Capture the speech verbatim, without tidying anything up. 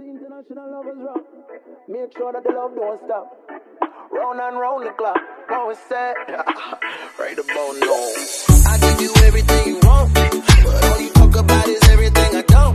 the international lovers rock. Make sure that the love don't stop. Round and round the clock. Now it's set. Right about now. I give you everything you want, but all you talk about is everything I don't.